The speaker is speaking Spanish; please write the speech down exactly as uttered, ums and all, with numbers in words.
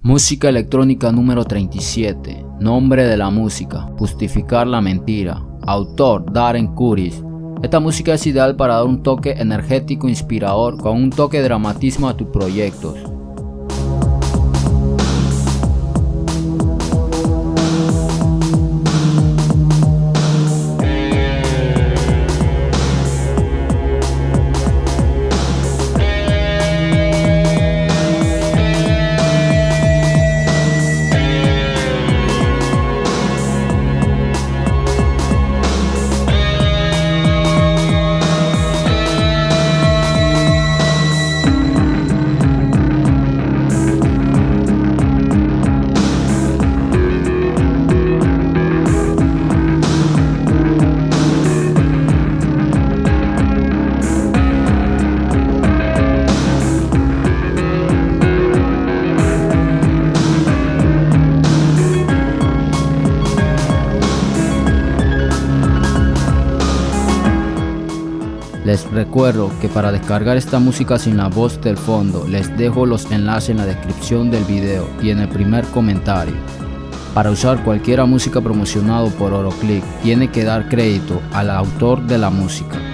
Música electrónica número treinta y siete. Nombre de la música: Justificar la mentira. Autor: Darren Curtis. Esta música es ideal para dar un toque energético inspirador con un toque de dramatismo a tus proyectos. Les recuerdo que para descargar esta música sin la voz del fondo, les dejo los enlaces en la descripción del video y en el primer comentario. Para usar cualquier música promocionado por Oroclick, tiene que dar crédito al autor de la música.